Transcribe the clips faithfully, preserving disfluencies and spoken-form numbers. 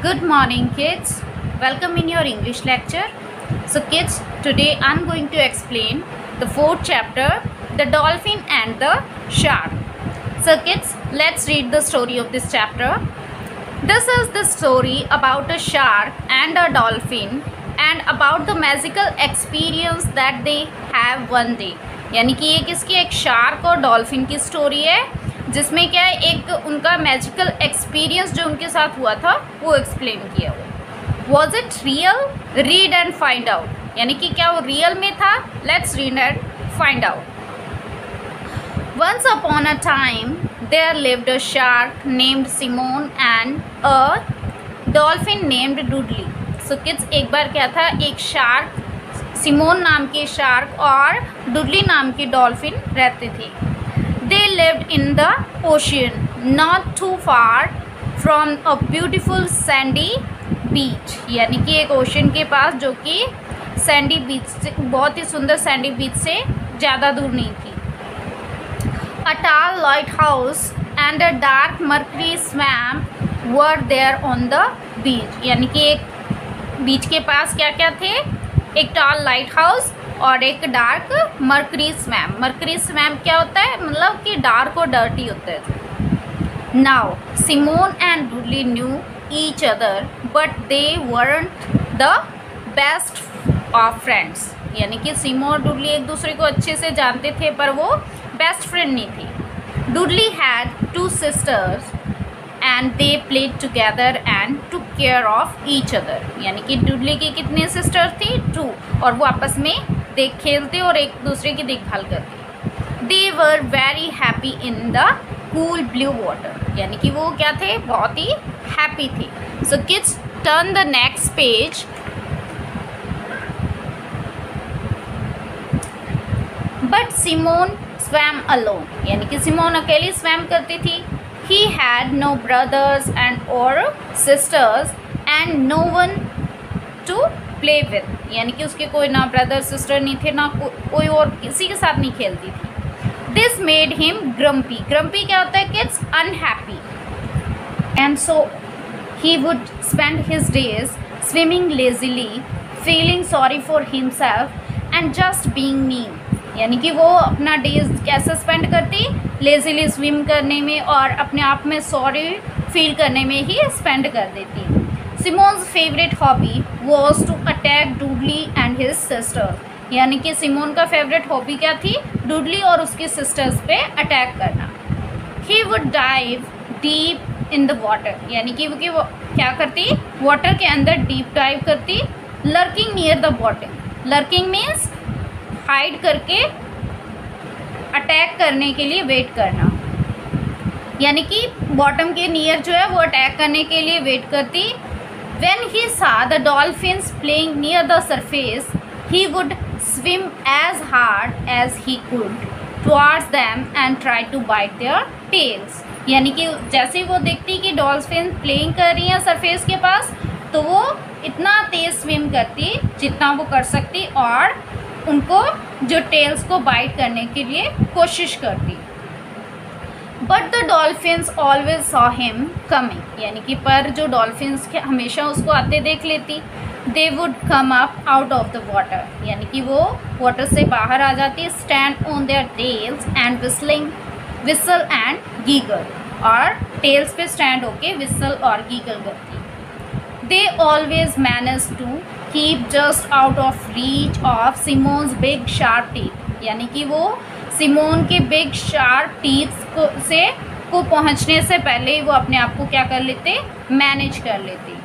Good morning, kids. Welcome in your English lecture. So, kids, today I'm going to explain the fourth chapter, The Dolphin and the Shark. So, kids, let's read the story of this chapter. This is the story about a shark and a dolphin and about the magical experience that they have one day. यानी कि ये किसकी एक shark और dolphin की story है जिसमें क्या है एक उनका मैजिकल एक्सपीरियंस जो उनके साथ हुआ था वो एक्सप्लेन किया हुआ. Was it real? Read and find out. यानी कि क्या वो रियल में था? Let's read and find out. Once upon a time there lived a shark named Simone and a dolphin named Dudley. So kids, एक बार क्या था, एक शार्क, सिमोन नाम के शार्क और डुडली नाम की डॉल्फिन रहते थे. They lived in the ocean, not too far from a beautiful sandy beach. यानी कि एक ओशन के पास जो कि सैंडी बीच से, बहुत ही सुंदर सैंडी बीच से ज़्यादा दूर नहीं थी. A tall lighthouse and a dark mercury swamp were there on the beach. यानी कि एक बीच के पास क्या क्या थे? एक टॉल लाइट हाउस और एक dark mercury swamp. Mercury swamp क्या होता है? मतलब कि डार्क और डर्टी होता है. Now Simone and Dudley knew each other but they weren't the best of friends. यानी कि सिमोन और डुडली एक दूसरे को अच्छे से जानते थे पर वो बेस्ट फ्रेंड नहीं थी. Dudley had two sisters and they played together and took care of each other. यानी कि डुडली की कितने सिस्टर थी? टू. और वो आपस में देख खेलते और एक दूसरे की देखभाल करते. They were very happy in the cool blue water. यानी कि वो क्या थे? बहुत ही हैप्पी थे. So kids, turn the next page. But Simone swam alone. यानी कि सिमोन अकेली स्वैम करती थी. He had no brothers and or sisters and no one to play with. यानी कि उसके कोई ना ब्रदर सिस्टर नहीं थे, ना को, कोई और किसी के साथ नहीं खेलती थी. This made him grumpy. Grumpy क्या होता है kids? Unhappy. And so he would spend his days swimming lazily, feeling sorry for himself and just being mean. यानी कि वो अपना डेज कैसे स्पेंड करती? लेजीली स्विम करने में और अपने आप में सॉरी फील करने में ही स्पेंड कर देती. Simone's favourite hobby was to attack Dudley and his sister. यानी कि सिमोन का फेवरेट हॉबी क्या थी? डुडली और उसकी सिस्टर्स पे अटैक करना. He would dive deep in the water. यानी कि वो क्या करती? वाटर के अंदर डीप डाइव करती. Lurking near the bottom. Lurking means hide करके अटैक करने के लिए वेट करना. यानी कि बॉटम के नियर जो है वो अटैक करने के लिए वेट करती. When he saw the dolphins playing near the surface he would swim as hard as he could towards them and try to bite their tails. यानी कि जैसे ही वो देखती कि डॉल्फिन प्लेइंग कर रही हैं सरफेस के पास तो वो इतना तेज़ स्विम करती जितना वो कर सकती और उनको जो टेल्स को बाइट करने के लिए कोशिश करती. But the dolphins always saw him coming. यानी कि पर जो डॉल्फिन्स हमेशा उसको आते देख लेती. They would come up out of the water. यानी कि वो वाटर से बाहर आ जाती. Stand on their tails and whistling whistle and giggle. और टेल्स पे स्टैंड होके विसल और गीगल करती. They always manage to keep just out of reach of Simone's big sharp teeth. यानी कि वो सिमोन के बिग शार्प टीथ को से को पहुंचने से पहले ही वो अपने आप को क्या कर लेते? मैनेज कर लेते.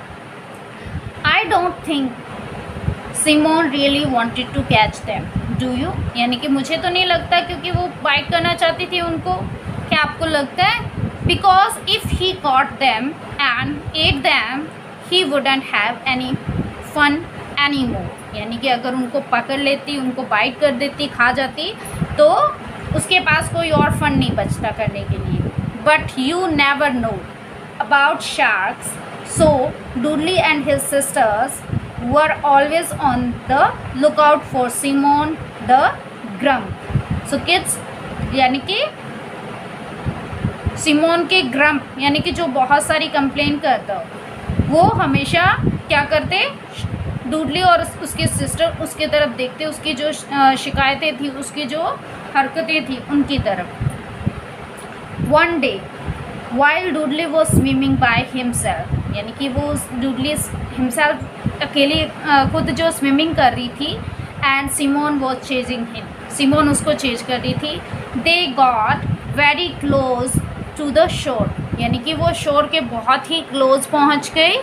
I don't think Simone really wanted to catch them, do you? यानी कि मुझे तो नहीं लगता क्योंकि वो बाइट करना चाहती थी उनको. क्या आपको लगता है? Because if he caught them and ate them he wouldn't have any fun any more. यानी कि अगर उनको पकड़ लेती, उनको बाइट कर देती, खा जाती तो उसके पास कोई और फन नहीं बचता करने के लिए. But you never know about sharks. So Dudley and his sisters were always on the look out for Simone the grump. So kids, यानी कि सिमोन के ग्रम्प यानी कि जो बहुत सारी कंप्लेन करता हो वो हमेशा क्या करते, डूडली और उसके सिस्टर उसके तरफ देखते, उसकी जो शिकायतें थी, उसकी जो हरकतें थी उनकी तरफ। वन डे वाइल डूडली वो स्विमिंग बाय हिमसेल्फ, यानी कि वो डूडली हिमसेल्फ अकेली खुद जो स्विमिंग कर रही थी, and Simone was chasing him, Simone उसको चेज कर रही थी। They got very close to the shore, यानी कि वो शोर के बहुत ही क्लोज पहुंच गई।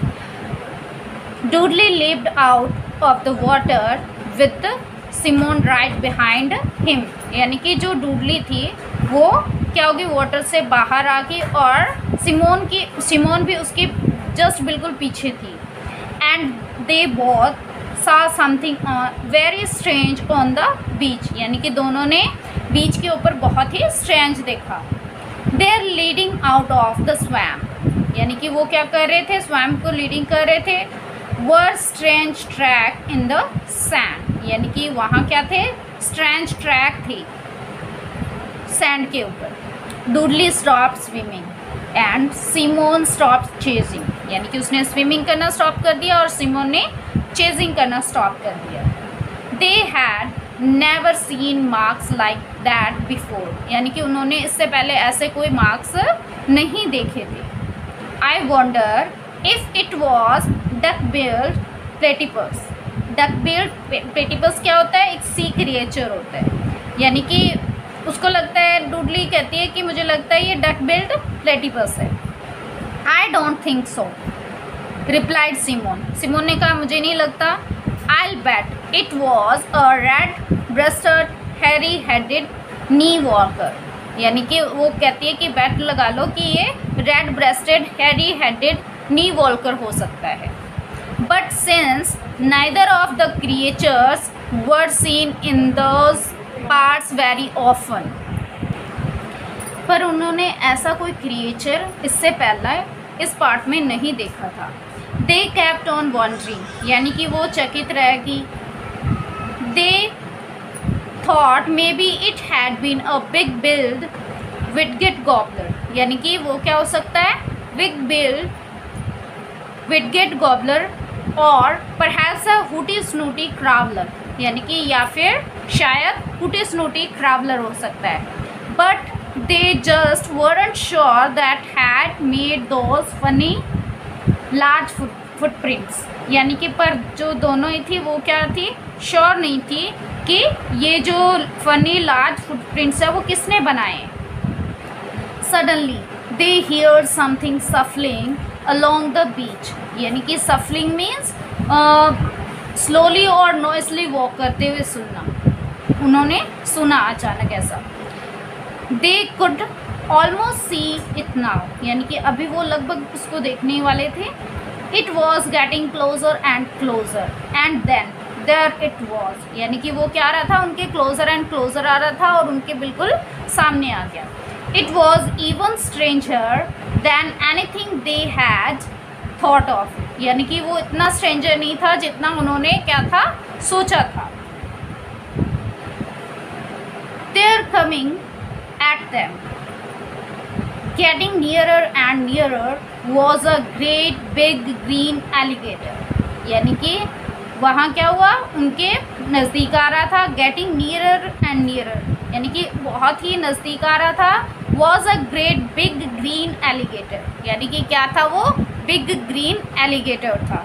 Dudley leapt out of the water with Simone right behind him, यानी कि जो डूडली थी वो क्या होगी, वाटर से बाहर आ गई और सिमोन की सिमोन भी उसके जस्ट बिल्कुल पीछे थी। And they both saw something very strange on the beach, यानी कि दोनों ने बीच के ऊपर बहुत ही स्ट्रेंज देखा। They are leading out of the swamp, यानी कि वो क्या कर रहे थे, स्वैम्प को लीडिंग कर रहे थे। Were strange track in the sand, यानी कि वहाँ क्या थे, स्ट्रेंज ट्रैक थी सैंड के ऊपर। Dudley stop swimming and Simone stop chasing, यानी कि उसने स्विमिंग करना स्टॉप कर दिया और सिमोन ने चेजिंग करना स्टॉप कर दिया। They had never seen marks like that before, यानी कि उन्होंने इससे पहले ऐसे कोई मार्क्स नहीं देखे थे। I wonder if it was duck billed platypus, duck billed platypus क्या होता है, एक सी क्रिएचर होता है, यानी कि उसको लगता है, डूडली कहती है कि मुझे लगता है ये डक बिल्ड प्लेटिपस है। I don't think so replied Simone, Simone ने कहा मुझे नहीं लगता। I bet it was a red breasted hairy headed knee walker, यानी कि वो कहती है कि बैट लगा लो कि ये red breasted hairy headed knee walker हो सकता है। But since neither of the creatures were seen in those parts very often, पर उन्होंने ऐसा कोई क्रिएचर इससे पहले इस पार्ट में नहीं देखा था। दे केप्ट ऑन वॉन्डरिंग, यानी कि वो चकित रहेगी। They thought maybe it had been a big billed widget gobbler, यानी कि वो क्या हो सकता है, बिग बिल्ड विडगेट गॉबलर और परहैप्स अ हुटी स्नूटी क्रावलर, यानी कि या फिर शायद हुटी स्नूटी क्रावलर हो सकता है। But they just weren't sure that had made those funny large footprints, यानी कि पर जो दोनों ही थी वो क्या थी, श्योर नहीं थी कि ये जो फनी लार्ज फुटप्रिंट्स है वो किसने बनाए। Suddenly they hear something shuffling along the beach, यानी कि सफलिंग मीन्स स्लोली और नॉइसली वॉक करते हुए सुनना, उन्होंने सुना अचानक ऐसा। They could almost see it now, यानी कि अभी वो लगभग उसको देखने वाले थे। It was getting closer and closer and then there it was, यानी कि वो क्या आ रहा था, उनके क्लोजर एंड क्लोजर आ रहा था और उनके बिल्कुल सामने आ गया। It was even stranger than anything they had thought of, यानी कि वो इतना स्ट्रेंजर नहीं था जितना उन्होंने क्या था, सोचा था। They are coming at them, getting nearer and nearer was a great big green alligator, यानी कि वहाँ क्या हुआ, उनके नज़दीक आ रहा था। getting nearer and nearer, यानी कि बहुत ही नज़दीक आ रहा था। was a great big green alligator, यानी कि क्या था वो, big green alligator था।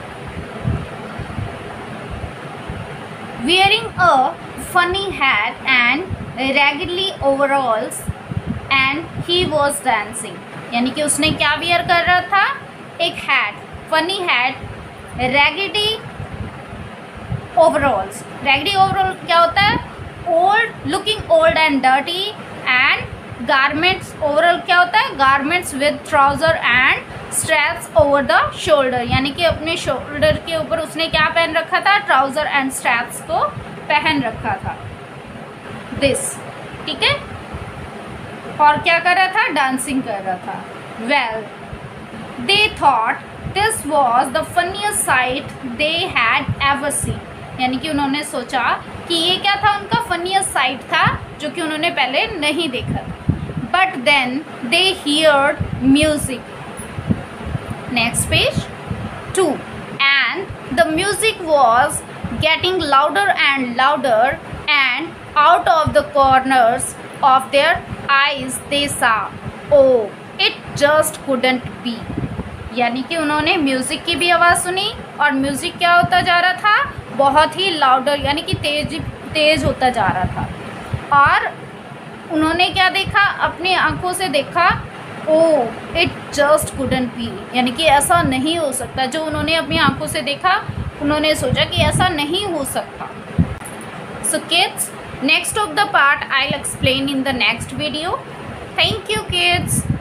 wearing a funny hat and raggedy overalls and he was dancing, यानी कि उसने क्या वियर कर रहा था, एक hat, funny hat, raggedy overalls. Raggedy overall क्या होता है, old, looking old and dirty, and garments, overall क्या होता है, garments with trouser and straps over the shoulder, यानी कि अपने शोल्डर के ऊपर उसने क्या पहन रखा था, ट्राउजर एंड स्ट्रैप्स को पहन रखा था। दिस, ठीक है, और क्या कर रहा था, डांसिंग कर रहा था। Well they thought this was the funniest sight they had ever seen, यानी कि उन्होंने सोचा कि ये क्या था, उनका फनीस्ट साइट था जो कि उन्होंने पहले नहीं देखा। But then they heard music, Next page. two. And the music was getting louder and louder, and out of the corners of their eyes they saw, oh, it just couldn't be. यानी कि उन्होंने music की भी आवाज़ सुनी और music क्या होता जा रहा था, बहुत ही लाउडर यानी कि तेज तेज होता जा रहा था। और उन्होंने क्या देखा, अपनी आंखों से देखा, oh it just couldn't be, यानी कि ऐसा नहीं हो सकता। जो उन्होंने अपनी आंखों से देखा, उन्होंने सोचा कि ऐसा नहीं हो सकता। So kids, next of the part I will explain in the next video. Thank you kids.